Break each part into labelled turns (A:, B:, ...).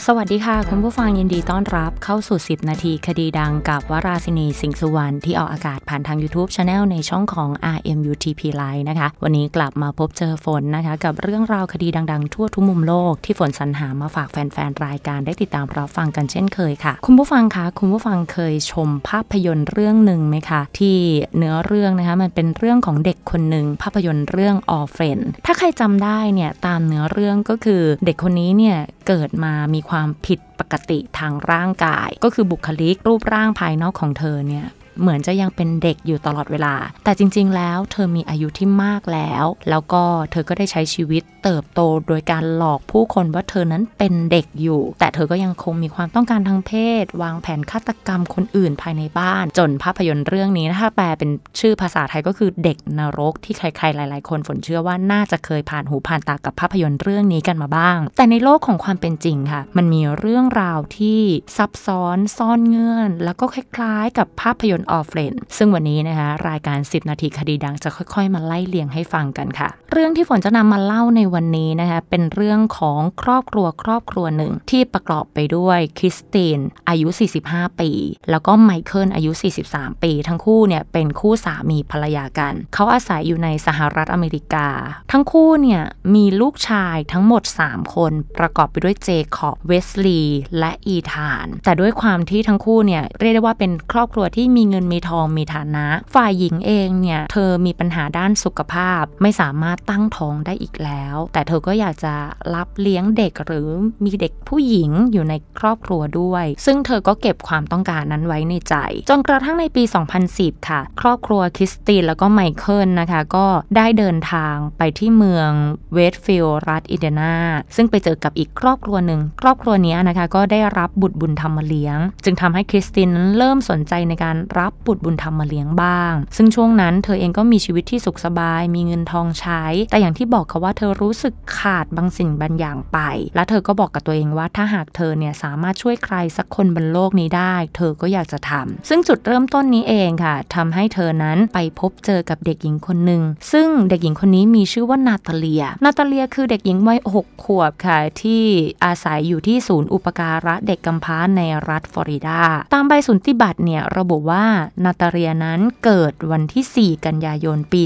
A: สวัสดีค่ะคุณผู้ฟังยินดีต้อนรับเข้าสู่10นาทีคดีดังกับวราศินีสิงห์สุวรรณที่ออกอากาศผ่านทาง YouTube Channel ในช่องของ RMUTP Live นะคะวันนี้กลับมาพบเจอฝนนะคะกับเรื่องราวคดีดังๆทั่วทุกมุมโลกที่ฝนสรรหามาฝากแฟนๆรายการได้ติดตามรับฟังกันเช่นเคยค่ะคุณผู้ฟังคะคุณผู้ฟังเคยชมภาพยนตร์เรื่องหนึ่งไหมคะที่เนื้อเรื่องนะคะมันเป็นเรื่องของเด็กคนหนึ่งภาพยนตร์เรื่อง Orphan ถ้าใครจำได้เนี่ยตามเนื้อเรื่องก็คือเด็กคนนี้เนี่ยเกิดมามีความผิดปกติทางร่างกายก็คือบุคลิกรูปร่างภายนอกของเธอเนี่ยเหมือนจะยังเป็นเด็กอยู่ตลอดเวลาแต่จริงๆแล้วเธอมีอายุที่มากแล้วก็เธอก็ได้ใช้ชีวิตเติบโตโดยการหลอกผู้คนว่าเธอนั้นเป็นเด็กอยู่แต่เธอก็ยังคงมีความต้องการทางเพศวางแผนฆาตกรรมคนอื่นภายในบ้านจนภาพยนตร์เรื่องนี้ถ้าแปลเป็นชื่อภาษาไทยก็คือเด็กนรกที่ใครๆหลายๆคนฝนเชื่อว่าน่าจะเคยผ่านหูผ่านตากับภาพยนตร์เรื่องนี้กันมาบ้างแต่ในโลกของความเป็นจริงค่ะมันมีเรื่องราวที่ซับซ้อนซ่อนเงื่อนแล้วก็คล้ายๆกับภาพยนตร์Orphanซึ่งวันนี้นะคะรายการ10นาทีคดีดังจะค่อยๆมาไล่เลียงให้ฟังกันค่ะเรื่องที่ฝนจะนำมาเล่าในวันนี้นะคะเป็นเรื่องของครอบครัวหนึ่งที่ประกอบไปด้วยคริสตินอายุ45ปีแล้วก็ไมเคิลอายุ43ปีทั้งคู่เนี่ยเป็นคู่สามีภรรยากันเขาอาศัยอยู่ในสหรัฐอเมริกาทั้งคู่เนี่ยมีลูกชายทั้งหมด3คนประกอบไปด้วยเจคอบเวสลีย์และอีธานแต่ด้วยความที่ทั้งคู่เนี่ยเรียกได้ว่าเป็นครอบครัวที่มีเงินมีทองมีฐานะฝ่ายหญิงเองเนี่ยเธอมีปัญหาด้านสุขภาพไม่สามารถตั้งท้องได้อีกแล้วแต่เธอก็อยากจะรับเลี้ยงเด็กหรือมีเด็กผู้หญิงอยู่ในครอบครัวด้วยซึ่งเธอก็เก็บความต้องการนั้นไว้ในใจจนกระทั่งในปี 2010 ค่ะครอบครัวคริสตินแล้วก็ไมเคิลนะคะก็ได้เดินทางไปที่เมืองเวสต์ฟิลด์รัฐอินเดียนาซึ่งไปเจอกับอีกครอบครัวหนึ่งครอบครัวนี้นะคะก็ได้รับบุตรบุญธรรมมาเลี้ยงจึงทำให้คริสตินนั้นเริ่มสนใจในการรับบุตรบุญธรรมมาเลี้ยงบ้างซึ่งช่วงนั้นเธอเองก็มีชีวิตที่สุขสบายมีเงินทองใช้แต่อย่างที่บอกค่ะว่าเธอรู้สึกขาดบางสิ่งบางอย่างไปและเธอก็บอกกับตัวเองว่าถ้าหากเธอเนี่ยสามารถช่วยใครสักคนบนโลกนี้ได้เธอก็อยากจะทำซึ่งจุดเริ่มต้นนี้เองค่ะทำให้เธอนั้นไปพบเจอกับเด็กหญิงคนหนึ่งซึ่งเด็กหญิงคนนี้มีชื่อว่านาตาเลียคือเด็กหญิงวัย6 ขวบค่ะที่อาศัยอยู่ที่ศูนย์อุปการะเด็กกำพร้าในรัฐฟลอริดาตามใบสุนติบัตรเนี่ยระบุว่านาตาเลียนั้นเกิดวันที่4 กันยายนปี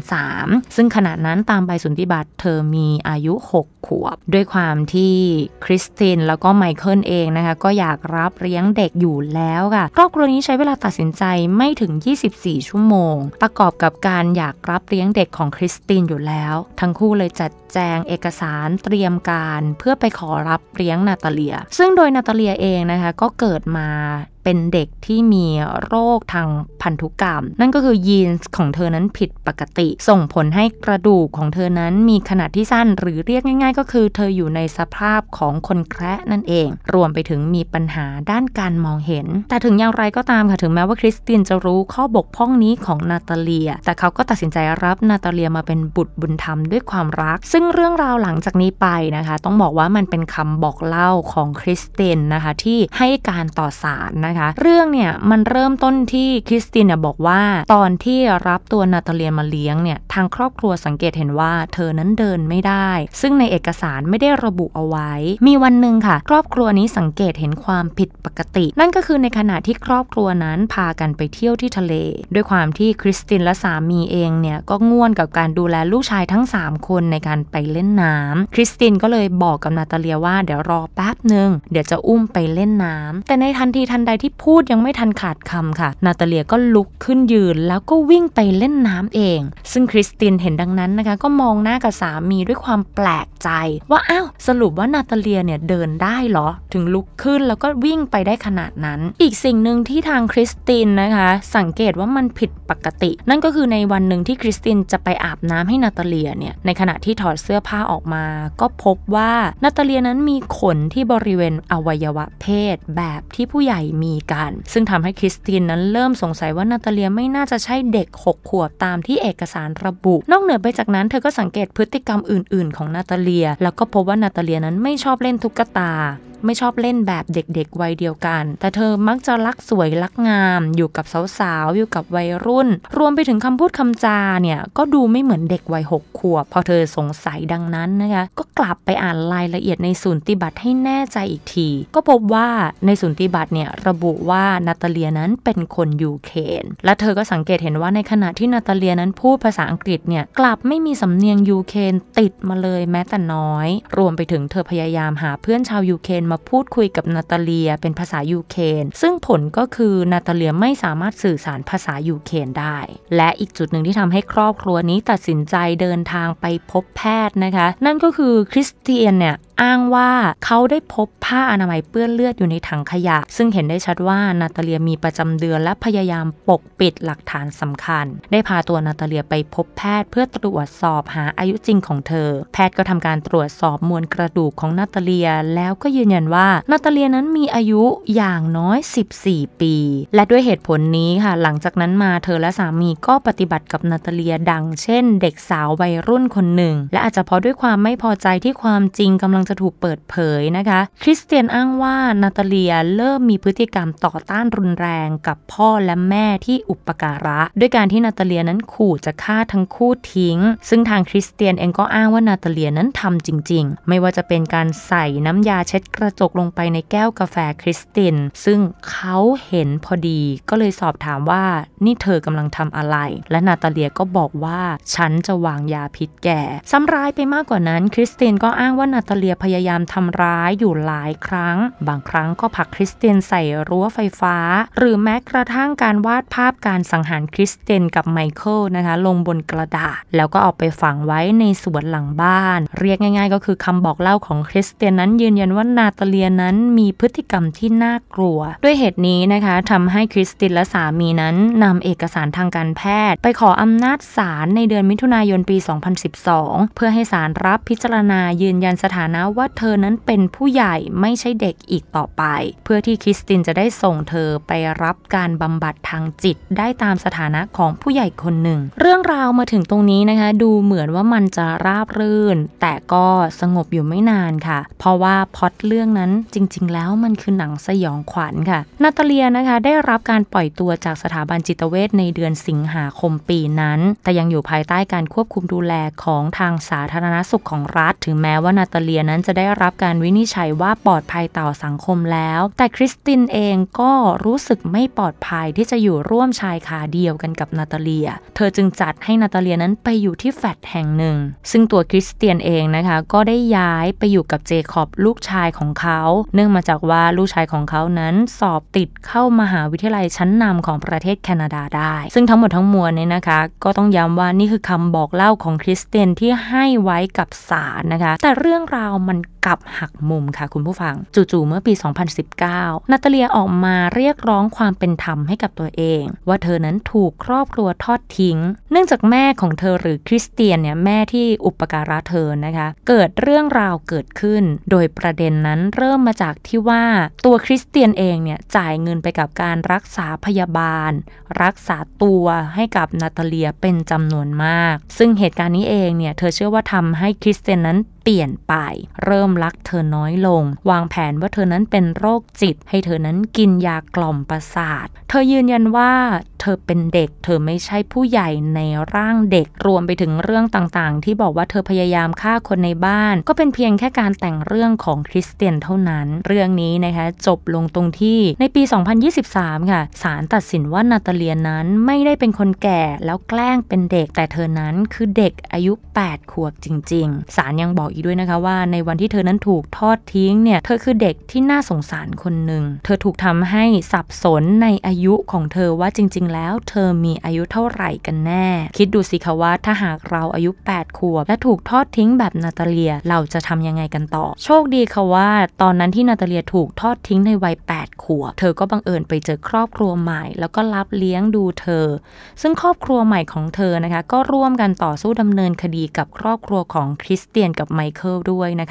A: 2003ซึ่งขณะนั้นตามใบสุนติบัตรเธอมีอายุ6 ขวบด้วยความที่คริสตินแล้วก็ไมเคิลเองนะคะก็อยากรับเลี้ยงเด็กอยู่แล้วค่ะครอบครัวนี้ใช้เวลาตัดสินใจไม่ถึง24 ชั่วโมงประกอบกับการอยากรับเลี้ยงเด็กของคริสตินอยู่แล้วทั้งคู่เลยจัดแจงเอกสารเตรียมการเพื่อไปขอรับเลี้ยงนาตาเลียซึ่งโดยนาตาเลียเองนะคะก็เกิดมาเป็นเด็กที่มีโรคทางพันธุกรรมนั่นก็คือยีนของเธอนั้นผิดปกติส่งผลให้กระดูกของเธอนั้นมีขนาดที่สั้นหรือเรียกง่ายๆก็คือเธออยู่ในสภาพของคนแคระนั่นเองรวมไปถึงมีปัญหาด้านการมองเห็นแต่ถึงอย่างไรก็ตามค่ะถึงแม้ว่าคริสตินจะรู้ข้อบกพร่องนี้ของนาตาเลียแต่เขาก็ตัดสินใจรับนาตาเลียมาเป็นบุตรบุญธรรมด้วยความรักซึ่งเรื่องราวหลังจากนี้ไปนะคะต้องบอกว่ามันเป็นคำบอกเล่าของคริสตินนะคะที่ให้การต่อศาลเรื่องเนี่ยมันเริ่มต้นที่คริสตินบอกว่าตอนที่รับตัวนาตาเลียมาเลี้ยงเนี่ยทางครอบครัวสังเกตเห็นว่าเธอนั้นเดินไม่ได้ซึ่งในเอกสารไม่ได้ระบุเอาไว้มีวันหนึ่งค่ะครอบครัวนี้สังเกตเห็นความผิดปกตินั่นก็คือในขณะที่ครอบครัวนั้นพากันไปเที่ยวที่ทะเลด้วยความที่คริสตินและสามีเองเนี่ยก็ง่วนกับการดูแลลูกชายทั้ง3 คนในการไปเล่นน้ำคริสตินก็เลยบอกกับนาตาเลียว่าเดี๋ยวรอแป๊บนึงเดี๋ยวจะอุ้มไปเล่นน้ำแต่ในทันทีทันใดที่พูดยังไม่ทันขาดคำค่ะนาตาเลียก็ลุกขึ้นยืนแล้วก็วิ่งไปเล่นน้ำเองซึ่งคริสตินเห็นดังนั้นนะคะก็มองหน้ากับสามีด้วยความแปลกใจว่าอ้าวสรุปว่านาตาเลียเนี่ยเดินได้เหรอถึงลุกขึ้นแล้วก็วิ่งไปได้ขนาดนั้นอีกสิ่งหนึ่งที่ทางคริสตินนะคะสังเกตว่ามันผิดปกตินั่นก็คือในวันหนึ่งที่คริสตินจะไปอาบน้ำให้นาตาเลียเนี่ยในขณะที่ถอดเสื้อผ้าออกมาก็พบว่านาตาเลียนั้นมีขนที่บริเวณอวัยวะเพศแบบที่ผู้ใหญ่มีกันซึ่งทำให้คริสตินนั้นเริ่มสงสัยว่านาตาเลียไม่น่าจะใช่เด็ก6 ขวบตามที่เอกสารระบุนอกเหนือไปจากนั้นเธอก็สังเกตพฤติกรรมอื่นๆของนาตาเลียแล้วก็พบว่านาตาเลียนั้นไม่ชอบเล่นตุ๊กตาไม่ชอบเล่นแบบเด็กๆวัยเดียวกันแต่เธอมักจะรักสวยรักงามอยู่กับสาวๆอยู่กับวัยรุ่นรวมไปถึงคำพูดคำจาเนี่ยก็ดูไม่เหมือนเด็กวัย6 ขวบพอเธอสงสัยดังนั้นนะคะก็กลับไปอ่านรายละเอียดในสูติบัตรให้แน่ใจอีกทีก็พบว่าในสูติบัตรเนี่ยระบุว่านาตาเลียนั้นเป็นคนยูเครนและเธอก็สังเกตเห็นว่าในขณะที่นาตาเลียนั้นพูดภาษาอังกฤษเนี่ยกลับไม่มีสำเนียงยูเครนติดมาเลยแม้แต่น้อยรวมไปถึงเธอพยายามหาเพื่อนชาวยูเครนมาพูดคุยกับนาตาเลียเป็นภาษายูเครนซึ่งผลก็คือนาตาเลียไม่สามารถสื่อสารภาษายูเครนได้และอีกจุดหนึ่งที่ทำให้ครอบครัวนี้ตัดสินใจเดินทางไปพบแพทย์นะคะนั่นก็คือคริสเตียนเนี่ยอ้างว่าเขาได้พบผ้าอนามัยเปื้อนเลือดอยู่ในถังขยะซึ่งเห็นได้ชัดว่านาตาเลียมีประจำเดือนและพยายามปกปิดหลักฐานสำคัญได้พาตัวนาตาเลียไปพบแพทย์เพื่อตรวจสอบหาอายุจริงของเธอแพทย์ก็ทำการตรวจสอบมวลกระดูกของนาตาเลียแล้วก็ยืนยันว่านาตาเลียนั้นมีอายุอย่างน้อย14 ปีและด้วยเหตุผลนี้ค่ะหลังจากนั้นมาเธอและสามีก็ปฏิบัติกับนาตาเลียดังเช่นเด็กสาววัยรุ่นคนหนึ่งและอาจจะเพราะด้วยความไม่พอใจที่ความจริงกำลังจะถูกเปิดเผยนะคะคริสเตียนอ้างว่านาตาเลียเริ่มมีพฤติกรรมต่อต้านรุนแรงกับพ่อและแม่ที่อุปการะด้วยการที่นาตาเลียนั้นขู่จะฆ่าทั้งคู่ทิ้งซึ่งทางคริสเตียนเองก็อ้างว่านาตาเลียนั้นทำจริงๆไม่ว่าจะเป็นการใส่น้ำยาเช็ดกระจกลงไปในแก้วกาแฟคริสตินซึ่งเขาเห็นพอดีก็เลยสอบถามว่านี่เธอกำลังทำอะไรและนาตาเลียก็บอกว่าฉันจะวางยาพิษแก่ซ้ำร้ายไปมากกว่านั้นคริสเตียนก็อ้างว่านาตาเลียพยายามทำร้ายอยู่หลายครั้งบางครั้งก็ผลักคริสเตียนใส่รั้วไฟฟ้าหรือแม้กระทั่งการวาดภาพการสังหารคริสเตียนกับไมเคิลนะคะลงบนกระดาษแล้วก็เอาไปฝังไว้ในสวนหลังบ้านเรียกง่ายๆก็คือคำบอกเล่าของคริสเตียนนั้นยืนยันว่านาตาเลียนั้นมีพฤติกรรมที่น่ากลัวด้วยเหตุนี้นะคะทำให้คริสตินและสามีนั้นนำเอกสารทางการแพทย์ไปขออำนาจศาลในเดือนมิถุนายนปี 2012 เพื่อให้ศาลรับพิจารณายืนยันสถานะว่าเธอนั้นเป็นผู้ใหญ่ไม่ใช่เด็กอีกต่อไปเพื่อที่คริสตินจะได้ส่งเธอไปรับการบำบัดทางจิตได้ตามสถานะของผู้ใหญ่คนหนึ่งเรื่องราวมาถึงตรงนี้นะคะดูเหมือนว่ามันจะราบรื่นแต่ก็สงบอยู่ไม่นานค่ะเพราะว่าพล็อตเรื่องนั้นจริงๆแล้วมันคือหนังสยองขวัญค่ะนาตาเลียนะคะได้รับการปล่อยตัวจากสถาบันจิตเวชในเดือนสิงหาคมปีนั้นแต่ยังอยู่ภายใต้การควบคุมดูแลของทางสาธารณสุขของรัฐถึงแม้ว่านาตาเลียนั้นจะได้รับการวินิจฉัยว่าปลอดภัยต่อสังคมแล้วแต่คริสตินเองก็รู้สึกไม่ปลอดภัยที่จะอยู่ร่วมชายคาเดียวกันกับนาตาเลียเธอจึงจัดให้นาตาเลียนั้นไปอยู่ที่แฟลตแห่งหนึ่งซึ่งตัวคริสเตียนเองนะคะก็ได้ย้ายไปอยู่กับเจคอบลูกชายของเขาเนื่องมาจากว่าลูกชายของเขานั้นสอบติดเข้ามหาวิทยาลัยชั้นนำของประเทศแคนาดาได้ซึ่งทั้งหมดทั้งมวลเนี่ยนะคะก็ต้องย้ำว่านี่คือคำบอกเล่าของคริสเตียนที่ให้ไว้กับศาลนะคะแต่เรื่องราวมันกลับหักมุมค่ะคุณผู้ฟังจู่ๆเมื่อปี 2019 นาตาเลียออกมาเรียกร้องความเป็นธรรมให้กับตัวเองว่าเธอนั้นถูกครอบครัวทอดทิ้งเนื่องจากแม่ของเธอหรือคริสเตียนเนี่ยแม่ที่อุปการะเธอนะคะเกิดเรื่องราวเกิดขึ้นโดยประเด็นนั้นเริ่มมาจากที่ว่าตัวคริสเตียนเองเนี่ยจ่ายเงินไปกับการรักษาพยาบาลรักษาตัวให้กับนาตาเลียเป็นจำนวนมากซึ่งเหตุการณ์นี้เองเนี่ยเธอเชื่อว่าทำให้คริสเตียนนั้นเปลี่ยนไปเริ่มรักเธอน้อยลงวางแผนว่าเธอนั้นเป็นโรคจิตให้เธอนั้นกินยากล่อมประสาทเธอยืนยันว่าเธอเป็นเด็กเธอไม่ใช่ผู้ใหญ่ในร่างเด็กรวมไปถึงเรื่องต่างๆที่บอกว่าเธอพยายามฆ่าคนในบ้านก็เป็นเพียงแค่การแต่งเรื่องของคริสเตียนเท่านั้นเรื่องนี้นะคะจบลงตรงที่ในปี 2023 ค่ะศาลตัดสินว่านาตาเลียนั้นไม่ได้เป็นคนแก่แล้วแกล้งเป็นเด็กแต่เธอนั้นคือเด็กอายุ8 ขวบจริงๆศาลยังบอกอีกด้วยนะคะว่าในวันที่เธอนั้นถูกทอดทิ้งเนี่ยเธอคือเด็กที่น่าสงสารคนหนึ่งเธอถูกทำให้สับสนในอายุของเธอว่าจริงๆแล้วเธอมีอายุเท่าไหร่กันแน่คิดดูสิคะว่าถ้าหากเราอายุ8 ขวบและถูกทอดทิ้งแบบนาตาเลียเราจะทำยังไงกันต่อโชคดีค่ะว่าตอนนั้นที่นาตาเลียถูกทอดทิ้งในวัย8 ขวบเธอก็บังเอิญไปเจอครอบครัวใหม่แล้วก็รับเลี้ยงดูเธอซึ่งครอบครัวใหม่ของเธอนะคะก็ร่วมกันต่อสู้ดำเนินคดีกับครอบครัวของคริสเตียนกับไมเคิลด้วยนะคะใน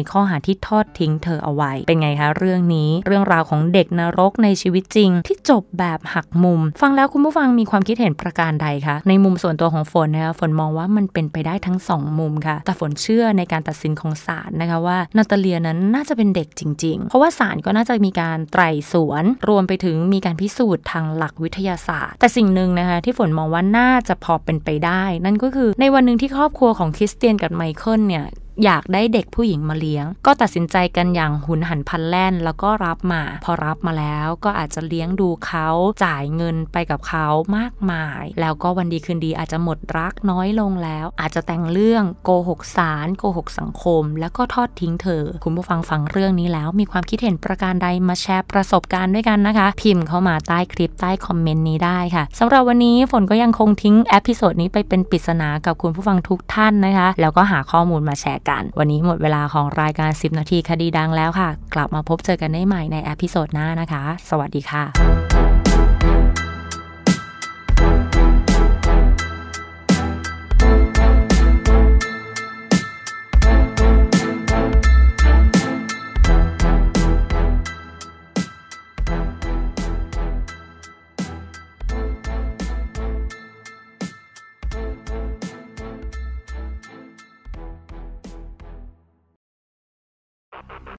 A: ข้อหาที่ทอดทิ้งเธอเอาไว้เป็นไงคะเรื่องนี้เรื่องราวของเด็กนรกในชีวิตจริงที่จบแบบหักมุมฟังแล้วคุณผู้ฟังมีความคิดเห็นประการใดคะในมุมส่วนตัวของฝนนะคะฝนมองว่ามันเป็นไปได้ทั้ง2มุมค่ะแต่ฝนเชื่อในการตัดสินของศาลนะคะว่านาตาเลียนั้นน่าจะเป็นเด็กจริงๆเพราะว่าศาลก็น่าจะมีการไตร่สวนรวมไปถึงมีการพิสูจน์ทางหลักวิทยาศาสตร์แต่สิ่งหนึ่งนะคะที่ฝนมองว่าน่าจะพอเป็นไปได้นั่นก็คือในวันนึงที่ครอบครัวของคริสเตียนกับไมเคิลเนี่ยอยากได้เด็กผู้หญิงมาเลี้ยงก็ตัดสินใจกันอย่างหุนหันพลันแล่นแล้วก็รับมาพอรับมาแล้วก็อาจจะเลี้ยงดูเขาจ่ายเงินไปกับเขามากมายแล้วก็วันดีคืนดีอาจจะหมดรักน้อยลงแล้วอาจจะแต่งเรื่องโกหกศาลโกหกสังคมแล้วก็ทอดทิ้งเธอคุณผู้ฟังฟังเรื่องนี้แล้วมีความคิดเห็นประการใดมาแชร์ประสบการณ์ด้วยกันนะคะพิมพ์เข้ามาใต้คลิปใต้คอมเมนต์นี้ได้ค่ะสำหรับวันนี้ฝนก็ยังคงทิ้งเอพิโซดนี้ไปเป็นปริศนากับคุณผู้ฟังทุกท่านนะคะแล้วก็หาข้อมูลมาแชร์กันวันนี้หมดเวลาของรายการ10 นาทีคดีดังแล้วค่ะกลับมาพบเจอกันได้ใหม่ในเอพิโซดหน้านะคะสวัสดีค่ะ